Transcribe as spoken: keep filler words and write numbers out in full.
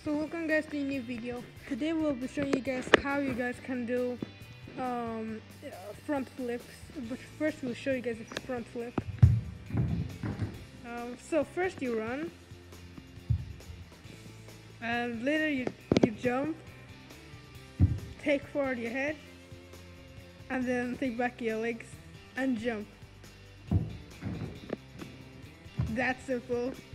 So welcome guys to a new video. Today we'll be showing you guys how you guys can do um, uh, front flips. But first we'll show you guys a front flip. Um, so first you run, and later you you jump, take forward your head, and then take back your legs and jump. That's simple.